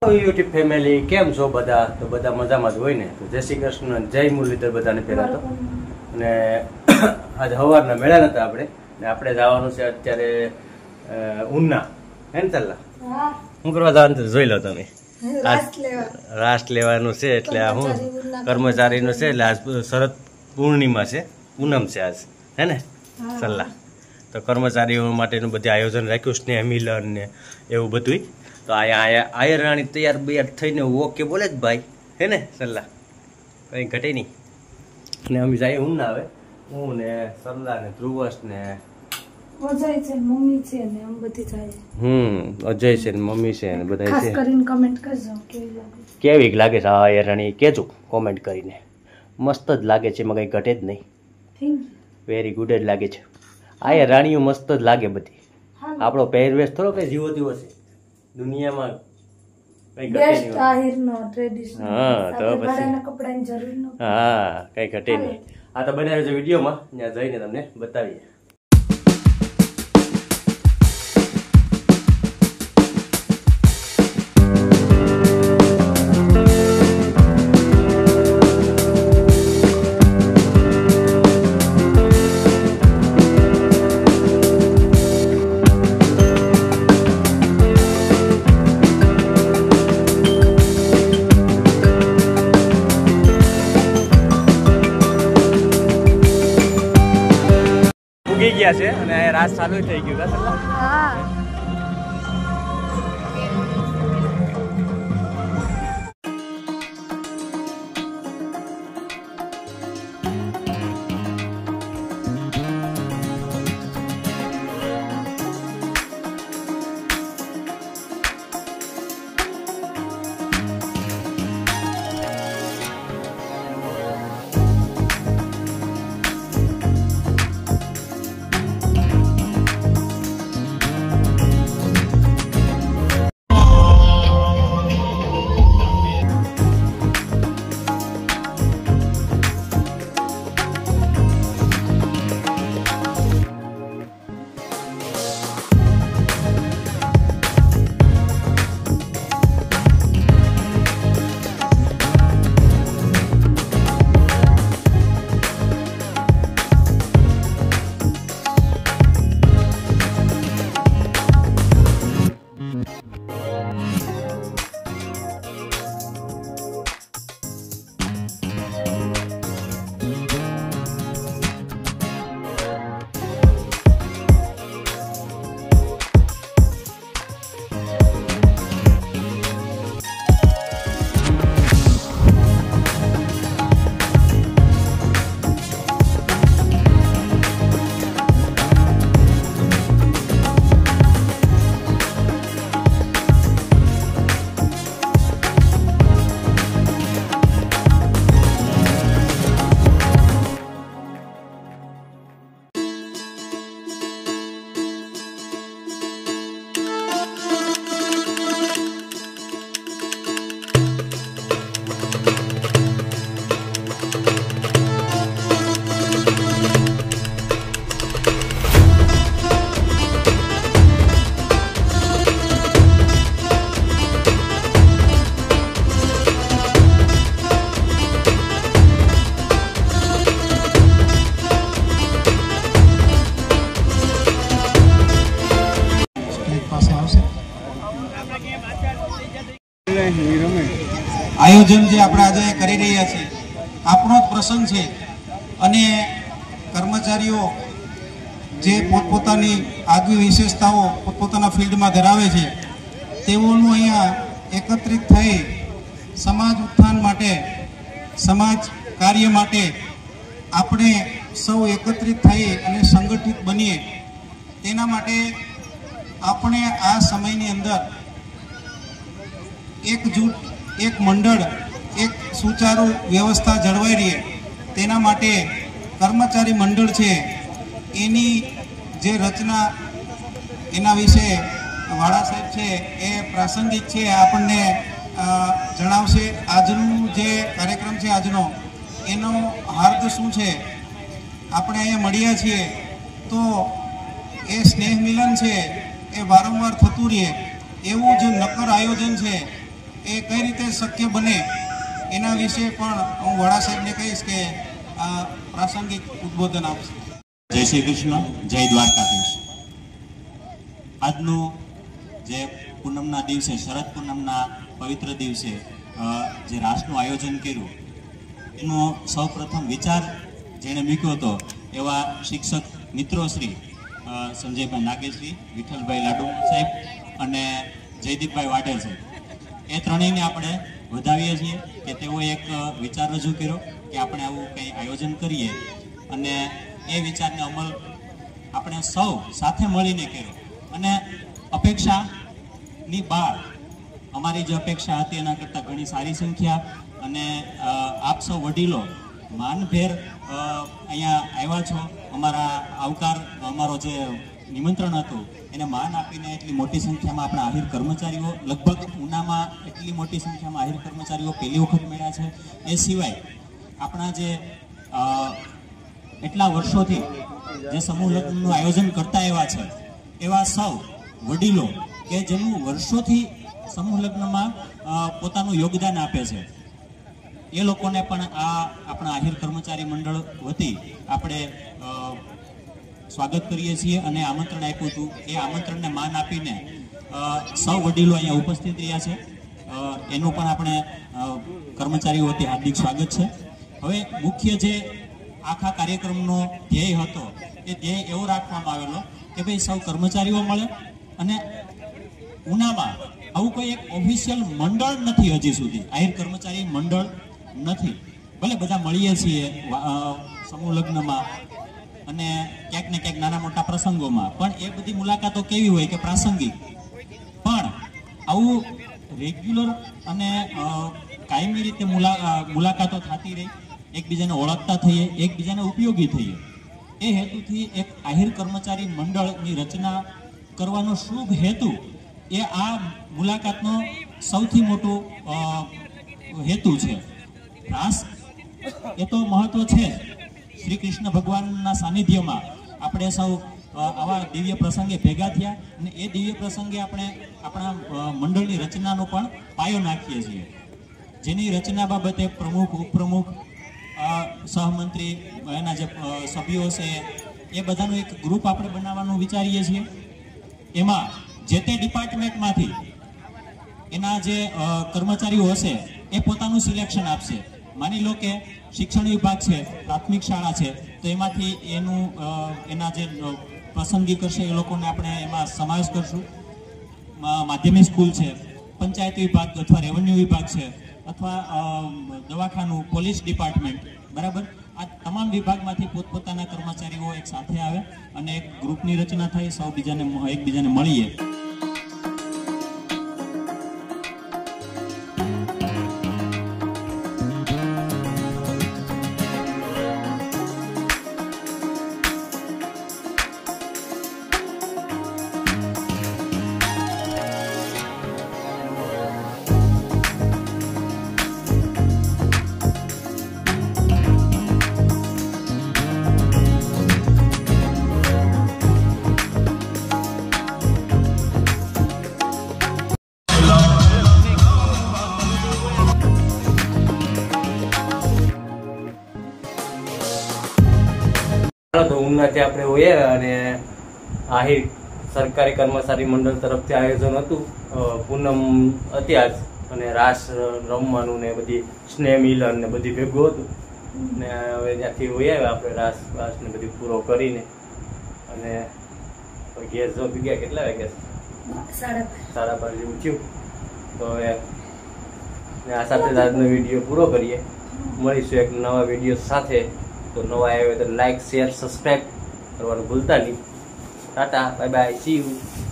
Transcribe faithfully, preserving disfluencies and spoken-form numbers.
YouTube family કેમ છો બધા? તો બધા મજામાં જ હોય ને? તો જય શ્રી કૃષ્ણ, જય મુરલીધર બધાને પહેલા તો. અને આજ સવારના મેળા નતા આપણે ને આપણે જવાનું છે અત્યારે ઉના, હે ને? ચાલ શું કરવા જવાનું છે જોઈ લો તમે. રાસ લેવાનું છે એટલે આ હું કર્મચારીનું છે એટલે આજ શરદ પૂર્ણિમા છે, પૂનમ છે આજ, હે ને? સલ્લા તો કર્મચારીઓ માટેનું બધું આયોજન રાખ્યું, સ્નેહ મિલન ને એવું બધું. તો અહીંયા આયર રાણી તૈયાર બૈયાર થઈને ઓકે બોલે જ ભાઈ, હે ને? સલ્લા કંઈ ઘટે નહીં. અને અમે જઈએ હું ના આવે હું ને સલ્લા ને ધ્રુવશ ને અજય છે, મમ્મી છે ને આમ બધી જાય. હમ અજય છે ને મમ્મી છે ને બધા છે. ખાસ કરીને કમેન્ટ કરજો કેવી લાગે. કેવી લાગે છે આ આયર રાણી કેજો કોમેન્ટ કરીને. મસ્ત જ લાગે છે, એમાં કંઈ ઘટે જ નહીં. Thank you. વેરી ગુડ જ લાગે છે. આયર રાણીઓ મસ્ત જ લાગે બધી. આપણો પહેરવેશ થોડો કઈ જીવો જીવો છે દુનિયામાં, કઈ ઘટે નહીં. આહિરનો ટ્રેડિશનલ. હા તો પછી ભાડાના કપડાની જરૂર ન. હા કઈ ઘટે નહીં. આ તો બનાવ્યો છે વિડીયોમાં, ત્યાં જઈને તમને બતાવીએ. ગયા છે અને રાત ચાલુ થઈ ગયું. હા આયોજન જે આપણે આજે કરી રહ્યા છીએ આપણો જ પ્રસંગ છે અને કર્મચારીઓ જે પોતપોતાની આગવી વિશેષતાઓ પોતપોતાના ફિલ્ડમાં ધરાવે છે તેઓનું અહીંયા એકત્રિત થઈ સમાજ ઉત્થાન માટે, સમાજ કાર્ય માટે આપણે સૌ એકત્રિત થઈ અને સંગઠિત બનીએ તેના માટે આપણે આ સમયની અંદર એકજૂટ, એક મંડળ, એક સુચારુ વ્યવસ્થા જળવાઈ રહે તેના માટે કર્મચારી મંડળ છે એની જે રચના એના વિશે વાળા સાહેબ છે એ પ્રાસંગિક છે, આપણને જણાવશે. આજનું જે કાર્યક્રમ છે આજનો એનો હાર્દ શું છે, આપણે અહીંયા મળ્યા છીએ તો એ સ્નેહ મિલન છે એ વારંવાર થતું રહે એવું જે નક્કર આયોજન છે એ કઈ રીતે શક્ય બને એના વિશે પણ હું વડા સાહેબને કહીશ કે આ પ્રાસંગિક ઉદ્બોધન આપશે. જય શ્રી કૃષ્ણ, જય દ્વારકાધીશ. આજનું જે પૂનમના દિવસે, શરદ પૂનમના પવિત્ર દિવસે જે રાસનું આયોજન કર્યું એનો સૌ પ્રથમ વિચાર જેણે મૂક્યો હતો એવા શિક્ષક મિત્રો શ્રી સંજયભાઈ નાગેશ્રી, વિઠ્ઠલભાઈ લાડુ સાહેબ અને જયદીપભાઈ વાટેલ સાહેબ, એ ત્રણેયને આપણે વધાવીએ છીએ કે તેઓએ એક વિચાર રજૂ કર્યો કે આપણે આવું કંઈ આયોજન કરીએ અને એ વિચારને અમલ આપણે સૌ સાથે મળીને કર્યો. અને અપેક્ષાની બહાર અમારી જે અપેક્ષા હતી એના કરતાં ઘણી સારી સંખ્યા અને આપ સૌ વડીલો માનભેર અહીંયા આવ્યા છો. અમારા આવકાર, અમારો જે નિમંત્રણ હતું એને માન આપીને એટલી મોટી સંખ્યામાં આપણા આહિર કર્મચારીઓ, લગભગ ઉનામાં એટલી મોટી સંખ્યામાં આહિર કર્મચારીઓ પહેલી વખત મળ્યા છે. એ સિવાય આપણા જે એટલા વર્ષોથી જે સમૂહ લગ્નનું આયોજન કરતા એવા છે એવા સૌ વડીલો કે જેનું વર્ષોથી સમૂહ લગ્નમાં પોતાનું યોગદાન આપે છે, એ લોકોને પણ આ આપણા આહિર કર્મચારી મંડળ વતી આપણે સ્વાગત કરીએ છીએ અને આમંત્રણ આપ્યું હતું. એ આમંત્રણને માન આપીને સૌ વડીલો અહીંયા ઉપસ્થિત રહ્યા છે, એનું પણ આપણે કર્મચારીઓ વતી હાર્દિક સ્વાગત છે. હવે મુખ્ય જે આખા કાર્યક્રમનો ધ્યેય હતો એ ધ્યેય એવો રાખવામાં આવેલો કે ભાઈ સૌ કર્મચારીઓ મળે અને ઉનામાં આવું કોઈ એક ઓફિશિયલ મંડળ નથી, હજી સુધી આહિર કર્મચારી મંડળ નથી. ભલે બધા મળીએ છીએ સમૂહ લગ્નમાં અને ક્યાંક ને ક્યાંક નાના મોટા પ્રસંગોમાં, પણ એ બધી મુલાકાતો કેવી હોય કે પ્રાસંગિક. પણ આવું રેગ્યુલર અને કાયમી રીતે મુલાકાતો થતી રહી, એકબીજાને ઓળખતા થઈએ, એકબીજાને ઉપયોગી થઈએ, એ હેતુથી એક આહિર કર્મચારી મંડળની રચના કરવાનો શુભ હેતુ એ આ મુલાકાતનો સૌથી મોટો હેતુ છે. રાસ એ તો મહત્વ છે. શ્રી કૃષ્ણ ભગવાનના સાનિધ્યમાં આપણે સૌ આવા દિવ્ય પ્રસંગે ભેગા થયા અને એ દિવ્ય પ્રસંગે આપણે આપણા મંડળની રચનાનો પણ પાયો નાખીએ છીએ, જેની રચના બાબતે પ્રમુખ, ઉપપ્રમુખ, સહમંત્રી, એના જે સભ્યો છે એ બધાનું એક ગ્રુપ આપણે બનાવવાનું વિચારીએ છીએ. એમાં જે તે ડિપાર્ટમેન્ટમાંથી એના જે કર્મચારીઓ હશે એ પોતાનું સિલેક્શન આપશે. માની લો કે શિક્ષણ વિભાગ છે, પ્રાથમિક શાળા છે, તો એમાંથી એનું એના જે પસંદગી કરશે એ લોકોને આપણે એમાં સમાવેશ કરશું. માધ્યમિક સ્કૂલ છે, પંચાયત વિભાગ અથવા રેવન્યુ વિભાગ છે, અથવા દવાખાનું, પોલીસ ડિપાર્ટમેન્ટ, બરાબર, આ તમામ વિભાગમાંથી પોતપોતાના કર્મચારીઓ એક સાથે આવે અને એક ગ્રુપની રચના થાય, સૌ બીજાને એકબીજાને મળીએ. તો ઉનાથી આપણે હોઈએ અને આહિર સરકારી કર્મચારી મંડળ તરફથી આયોજન હતું પૂનમ અત્યાર અને રાસ રમવાનું ને બધી સ્નેહ મિલન ને બધી ભેગું હતું ને હવે ત્યાંથી હોઈએ આપણે રાસ રાસ ને બધી પૂરો કરીને અને ઘેર જો ગયા કેટલા વાગ્યા સાડા બાર જેવું થયું. તો હવે આ સાથે આજનો વિડીયો પૂરો કરીએ. મળીશું એક નવા વિડીયો સાથે. તો નવા આવ્યો તો લાઈક, શેર, સબસ્ક્રાઈબ કરવાનું ભૂલતા નહીં. Tata, bye bye, see you.